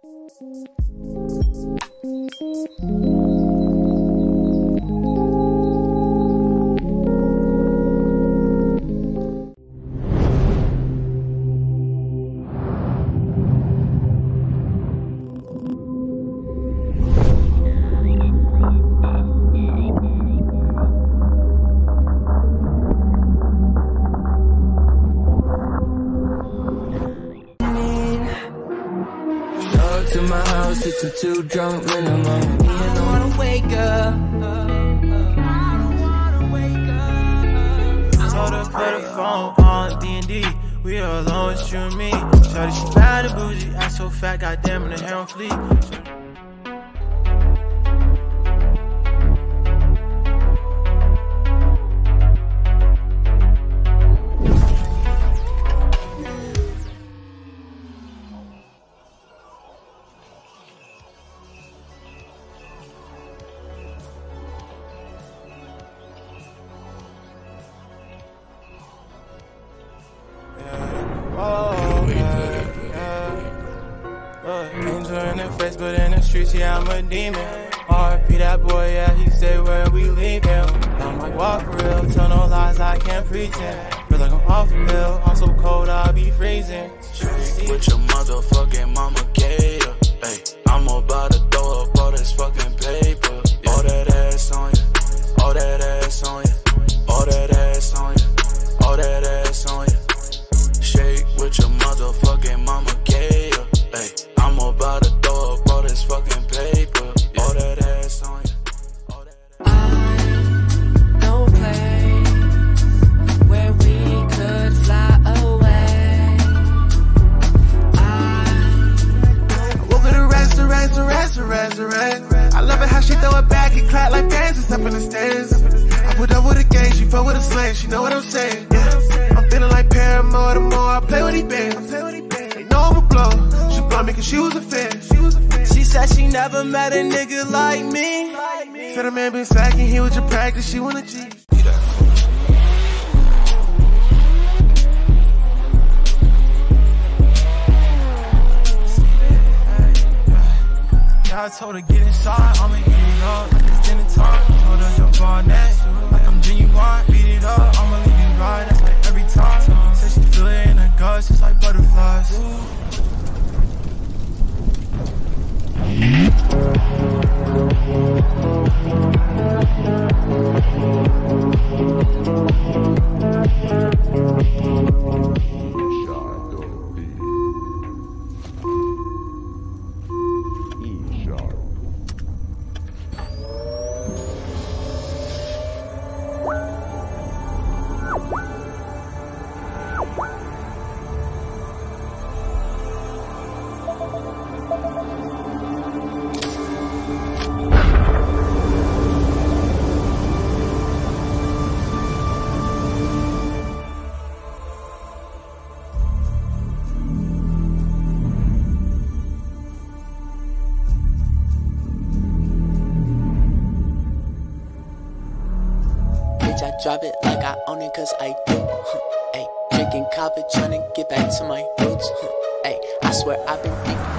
To my house, it's a 2 drunk minimum. I don't wanna wake up. Told her put the phone on D&D. We all alone, it's you and me. Shawty, she bad and bougie, ass so fat, goddamn, in the hair on fleek. Angel in the face, but in the streets, yeah, I'm a demon. RP that boy, yeah, he say where we leave him. I'm like, walk for real, tell no lies, I can't pretend. Feel like I'm off a pill, I'm so cold, I'll be freezing. With your motherfucking mama gator, hey, I'm about to throw up all this fucking paper. All that ass on you, all that ass on you, all that ass on you, all that ass on you. Shake with your motherfucking mama gator, hey, I'm about to throw up all this fucking paper. All that ass on you, all that I don't play where we could fly away. I woke at a restaurant. I love it how she throw it back and clap like dancers up in the stands. I put up with a gang, she fuck with a slang, she know what I'm saying. Yeah. I'm feeling like Paramore, the more I play with these bands. They know I'm a blow, she blow me cause she was a fan. She said she never met a nigga like me. Said a man been slacking, he with your practice, she wanna G. I told her get inside, I'ma eat it up like it's dinner time. Told her jump on that, like I'm genuine. Beat it up, I'ma leave you right, that's like every time. Said she feel it in her guts, just like butterflies. I drop it like I own it cause I do. Ayy, drinking coffee, tryna get back to my roots. Ayy, I swear I've been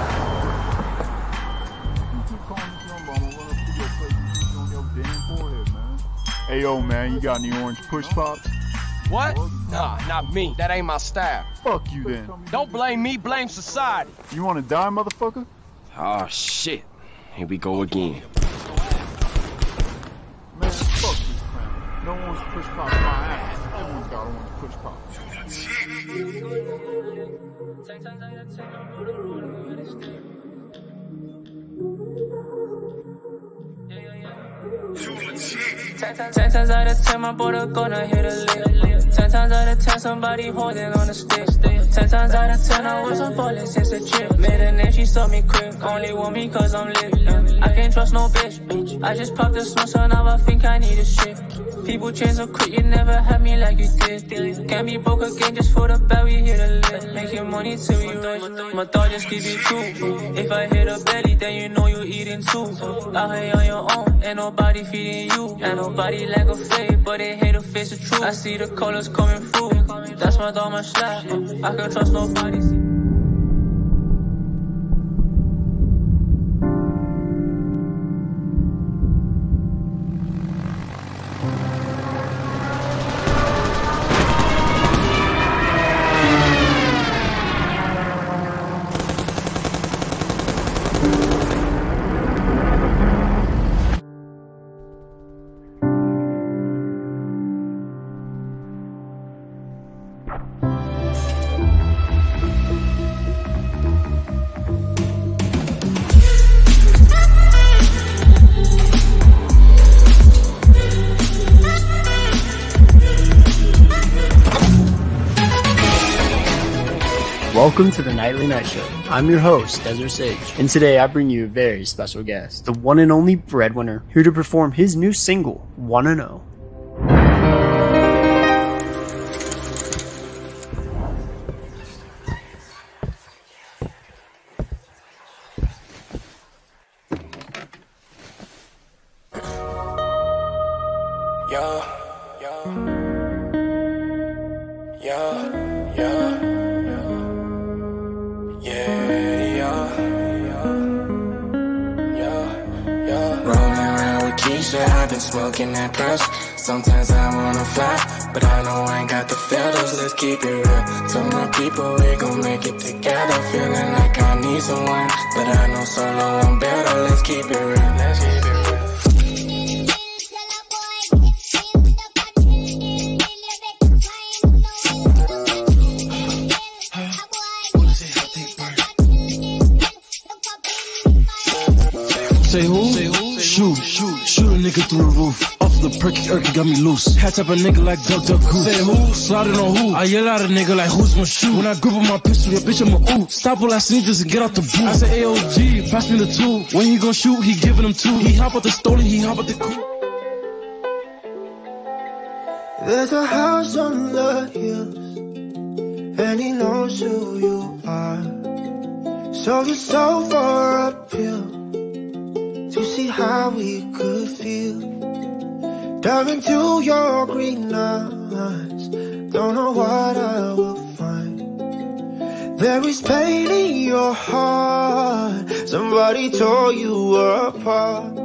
Hey yo man, you got any orange push pops? What? Nah, not me. That ain't my style. Fuck you then. Don't blame me, blame society. You wanna die, motherfucker? Oh shit. Here we go again. Man, fuck this crown. No one's push pop my ass. Everyone's got orange push pops. Ten times out of 10, my brother gonna hit a lick. 10 times out of 10, somebody holding on the stick. 10 times out of 10, I was on ballin' since a trip. Made a name, she saw me quick. Only want me cause I'm lit. I can't trust no bitch. I just popped the smoke, so now I think I need a shit. People change so quick, you never had me like you did. Can't be broke again just for the bad, we hit a lick. Making money till we rich. My thought just keep it true. If I hit a belly, then you know you're eating too. Out here on your own, ain't nobody feeding you. Ain't nobody like a fake, but they hate to face the truth. I see the colors coming through. That's my dog, my slap. I can trust nobody. Welcome to the Nightly Night Show. I'm your host, Desert Sage, and today I bring you a very special guest, the one and only Breadwinner, here to perform his new single, Wanna Know. I've been smoking that press. Sometimes I wanna fly, but I know I ain't got the feathers. Let's keep it real. Tell my people we gon' make it together. Feeling like I need someone, but I know solo I'm better. Let's keep it real. Let's keep it real. Say who? Shoot a nigga through the roof. Off the perky irky got me loose. Hatch up a nigga like Duck Goose. Say who? Sliding on who? I yell at a nigga like who's gon' shoot? When I grip on my pistol, your bitch I'ma ooh. Stop all I sneakers and get out the booth. I say AOG, pass me the tool. When he gon' shoot, he giving them two. He hop out the stolen, he hop out the coupe. There's a house on the hills, and he knows who you are. So you're so far uphill to see how we could feel. Dive into your green eyes, don't know what I will find. There is pain in your heart, somebody tore you apart.